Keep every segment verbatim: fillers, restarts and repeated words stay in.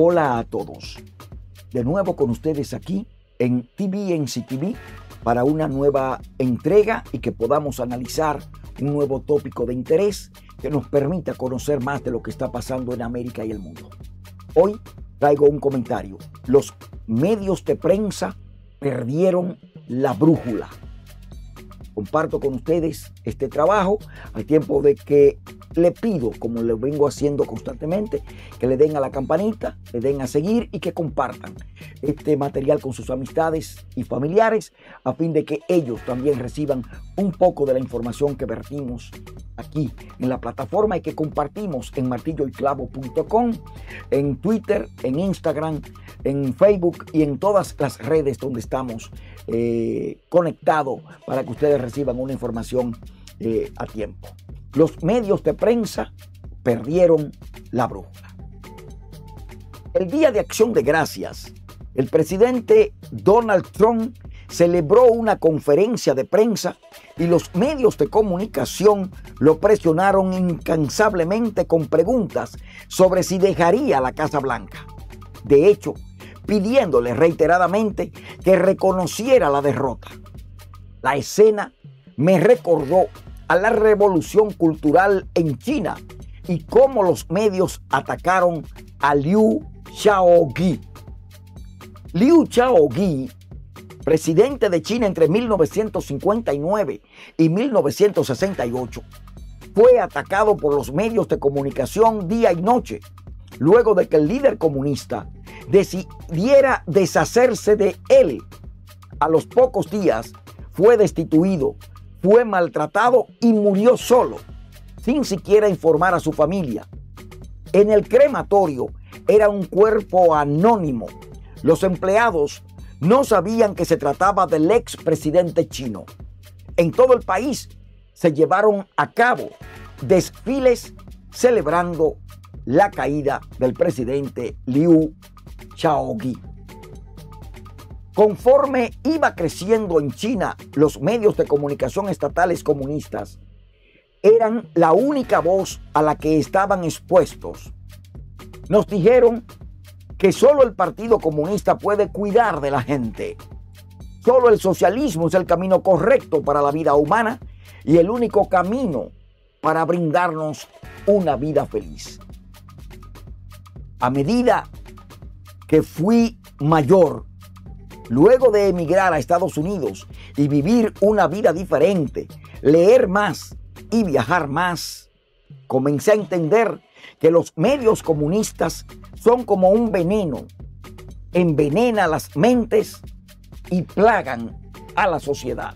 Hola a todos. De nuevo con ustedes aquí en T V N C T V para una nueva entrega y que podamos analizar un nuevo tópico de interés que nos permita conocer más de lo que está pasando en América y el mundo. Hoy traigo un comentario. Los medios de prensa perdieron la brújula. Comparto con ustedes este trabajo al tiempo de que le pido, como lo vengo haciendo constantemente, que le den a la campanita, le den a seguir y que compartan este material con sus amistades y familiares a fin de que ellos también reciban un poco de la información que vertimos aquí en la plataforma y que compartimos en martillo y clavo punto com, en Twitter, en Instagram, en Facebook y en todas las redes donde estamos eh, conectados para que ustedes reciban una información eh, a tiempo. Los medios de prensa perdieron la brújula. El Día de Acción de Gracias, el presidente Donald Trump celebró una conferencia de prensa y los medios de comunicación lo presionaron incansablemente con preguntas sobre si dejaría la Casa Blanca. De hecho, pidiéndole reiteradamente que reconociera la derrota. La escena me recordó a la revolución cultural en China y cómo los medios atacaron a Liu Xiaoqi. Liu Xiaoqi, presidente de China entre mil novecientos cincuenta y nueve y mil novecientos sesenta y ocho, fue atacado por los medios de comunicación día y noche, luego de que el líder comunista decidiera deshacerse de él. A los pocos días fue destituido, fue maltratado y murió solo, sin siquiera informar a su familia. En el crematorio era un cuerpo anónimo. Los empleados no sabían que se trataba del expresidente chino. En todo el país se llevaron a cabo desfiles celebrando la caída del presidente Liu Xiaoqi. Conforme iba creciendo en China, los medios de comunicación estatales comunistas eran la única voz a la que estaban expuestos. Nos dijeron que solo el Partido Comunista puede cuidar de la gente. Solo el socialismo es el camino correcto para la vida humana y el único camino para brindarnos una vida feliz. A medida que fui mayor, luego de emigrar a Estados Unidos y vivir una vida diferente, leer más y viajar más, comencé a entender que los medios comunistas son como un veneno. Envenena las mentes y plagan a la sociedad.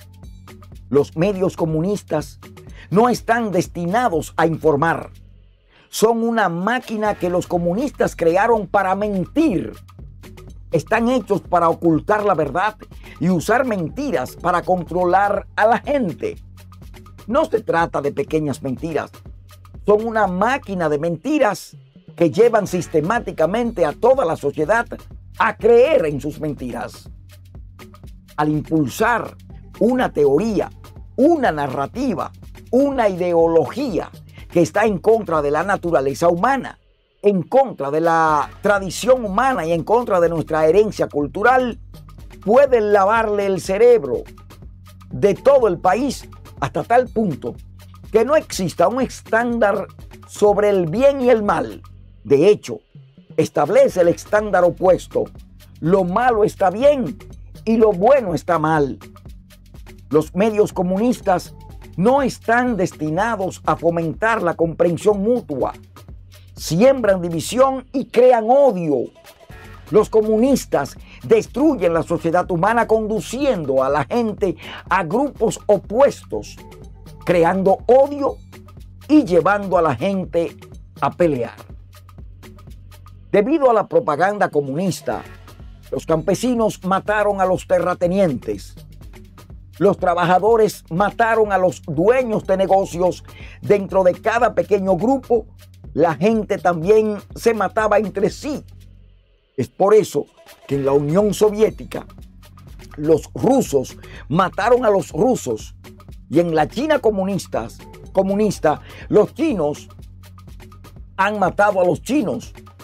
Los medios comunistas no están destinados a informar. Son una máquina que los comunistas crearon para mentir. Están hechos para ocultar la verdad y usar mentiras para controlar a la gente. No se trata de pequeñas mentiras. Son una máquina de mentiras que llevan sistemáticamente a toda la sociedad a creer en sus mentiras. Al impulsar una teoría, una narrativa, una ideología que está en contra de la naturaleza humana, en contra de la tradición humana y en contra de nuestra herencia cultural, pueden lavarle el cerebro de todo el país hasta tal punto que no exista un estándar sobre el bien y el mal. De hecho, establece el estándar opuesto. Lo malo está bien y lo bueno está mal. Los medios comunistas no están destinados a fomentar la comprensión mutua. Siembran división y crean odio. Los comunistas destruyen la sociedad humana conduciendo a la gente a grupos opuestos, creando odio y llevando a la gente a pelear. Debido a la propaganda comunista, los campesinos mataron a los terratenientes. Los trabajadores mataron a los dueños de negocios. Dentro de cada pequeño grupo, la gente también se mataba entre sí. Es por eso que en la Unión Soviética los rusos mataron a los rusos y en la China comunista, comunista los chinos han matado a los chinos.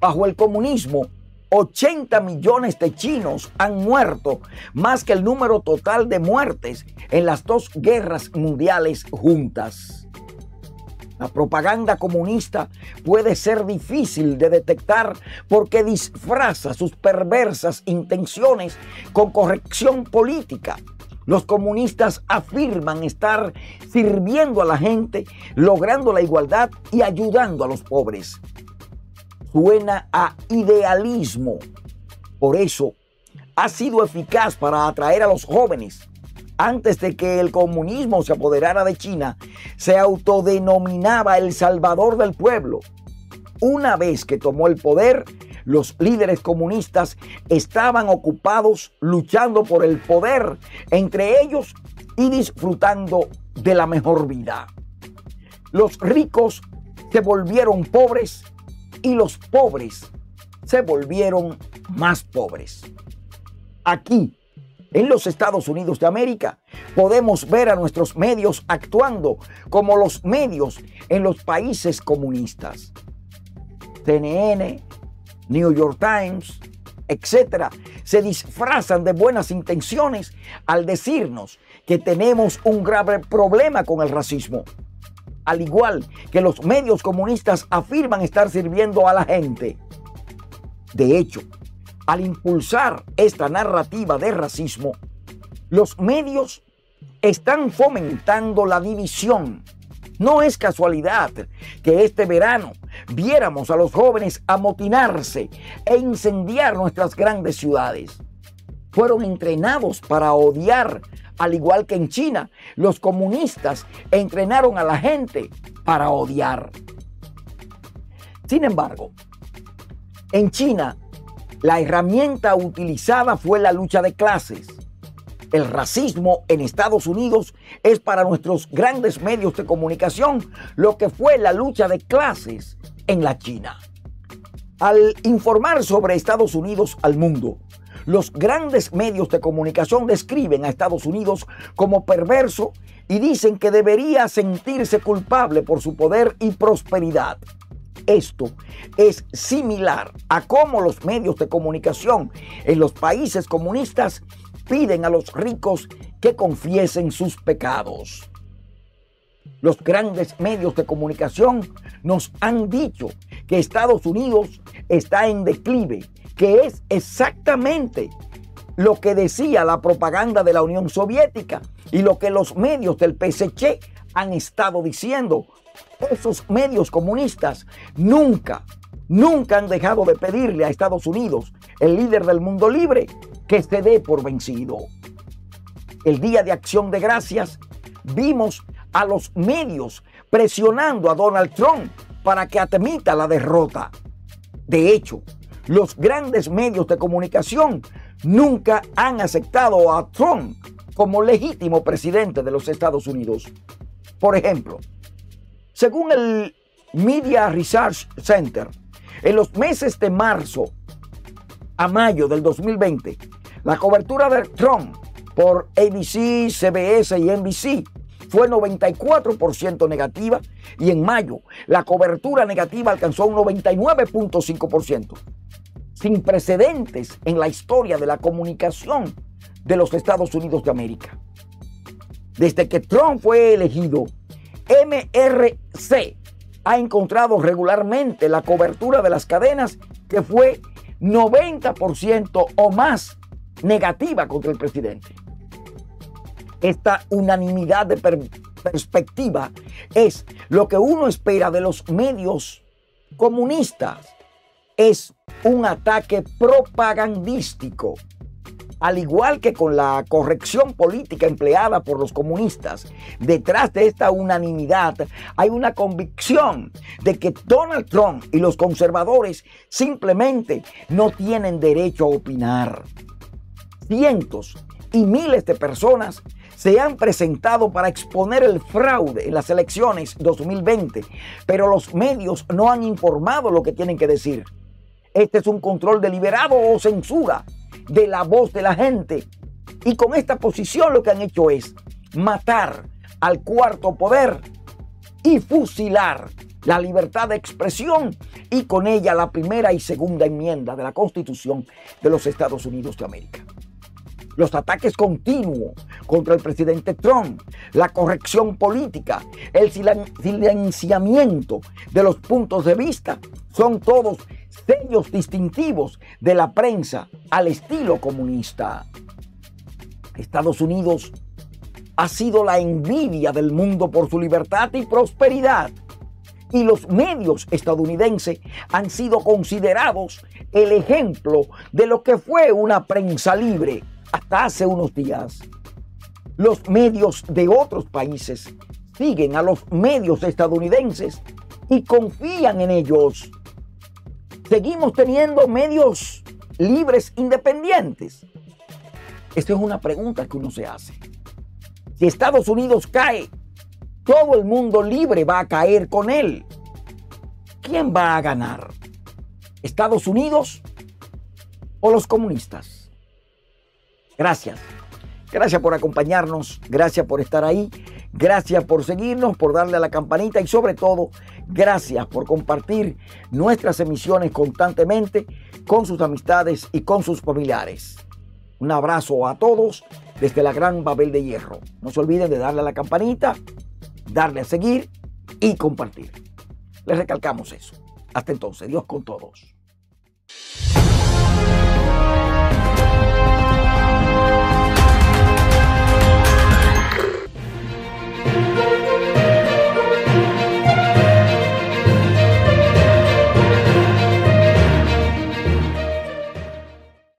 Bajo el comunismo, ochenta millones de chinos han muerto, más que el número total de muertes en las dos guerras mundiales juntas. La propaganda comunista puede ser difícil de detectar porque disfraza sus perversas intenciones con corrección política. Los comunistas afirman estar sirviendo a la gente, logrando la igualdad y ayudando a los pobres. Suena a idealismo. Por eso, ha sido eficaz para atraer a los jóvenes. Antes de que el comunismo se apoderara de China, se autodenominaba el salvador del pueblo. Una vez que tomó el poder, los líderes comunistas estaban ocupados luchando por el poder entre ellos y disfrutando de la mejor vida. Los ricos se volvieron pobres y los pobres se volvieron más pobres. Aquí, en los Estados Unidos de América, podemos ver a nuestros medios actuando como los medios en los países comunistas. C N N, New York Times, etcétera, se disfrazan de buenas intenciones al decirnos que tenemos un grave problema con el racismo. Al igual que los medios comunistas afirman estar sirviendo a la gente. De hecho, al impulsar esta narrativa de racismo, los medios están fomentando la división. No es casualidad que este verano viéramos a los jóvenes amotinarse e incendiar nuestras grandes ciudades. Fueron entrenados para odiar, al igual que en China, los comunistas entrenaron a la gente para odiar. Sin embargo, en China, la herramienta utilizada fue la lucha de clases. El racismo en Estados Unidos es para nuestros grandes medios de comunicación lo que fue la lucha de clases en la China. Al informar sobre Estados Unidos al mundo, los grandes medios de comunicación describen a Estados Unidos como perverso y dicen que debería sentirse culpable por su poder y prosperidad. Esto es similar a cómo los medios de comunicación en los países comunistas piden a los ricos que confiesen sus pecados. Los grandes medios de comunicación nos han dicho que Estados Unidos está en declive, que es exactamente lo que decía la propaganda de la Unión Soviética y lo que los medios del P S C han estado diciendo. Esos medios comunistas nunca, nunca han dejado de pedirle a Estados Unidos, el líder del mundo libre, que se dé por vencido. El Día de Acción de Gracias vimos a los medios presionando a Donald Trump para que admita la derrota. De hecho, los grandes medios de comunicación nunca han aceptado a Trump como legítimo presidente de los Estados Unidos. Por ejemplo, según el Media Research Center, en los meses de marzo a mayo del dos mil veinte, la cobertura de Trump por A B C, C B S y N B C fue noventa y cuatro por ciento negativa y en mayo la cobertura negativa alcanzó un noventa y nueve punto cinco por ciento. Sin precedentes en la historia de la comunicación de los Estados Unidos de América. Desde que Trump fue elegido, M R C ha encontrado regularmente la cobertura de las cadenas que fue noventa por ciento o más negativa contra el presidente. Esta unanimidad de per perspectiva es lo que uno espera de los medios comunistas. Es un ataque propagandístico. Al igual que con la corrección política empleada por los comunistas, detrás de esta unanimidad hay una convicción de que Donald Trump y los conservadores simplemente no tienen derecho a opinar. Cientos y miles de personas se han presentado para exponer el fraude en las elecciones dos mil veinte, pero los medios no han informado lo que tienen que decir. Este es un control deliberado o censura de la voz de la gente. Y con esta posición lo que han hecho es matar al cuarto poder y fusilar la libertad de expresión y con ella la primera y segunda enmienda de la Constitución de los Estados Unidos de América. Los ataques continuos contra el presidente Trump, la corrección política, el silenciamiento de los puntos de vista, son todos sellos distintivos de la prensa al estilo comunista. Estados Unidos ha sido la envidia del mundo por su libertad y prosperidad, y los medios estadounidenses han sido considerados el ejemplo de lo que fue una prensa libre hasta hace unos días. Los medios de otros países siguen a los medios estadounidenses y confían en ellos. ¿Seguimos teniendo medios libres independientes? Esta es una pregunta que uno se hace. Si Estados Unidos cae, todo el mundo libre va a caer con él. ¿Quién va a ganar? ¿Estados Unidos o los comunistas? Gracias. Gracias por acompañarnos. Gracias por estar ahí. Gracias por seguirnos, por darle a la campanita y sobre todo, gracias por compartir nuestras emisiones constantemente con sus amistades y con sus familiares. Un abrazo a todos desde la Gran Babel de Hierro. No se olviden de darle a la campanita, darle a seguir y compartir. Les recalcamos eso. Hasta entonces, Dios con todos.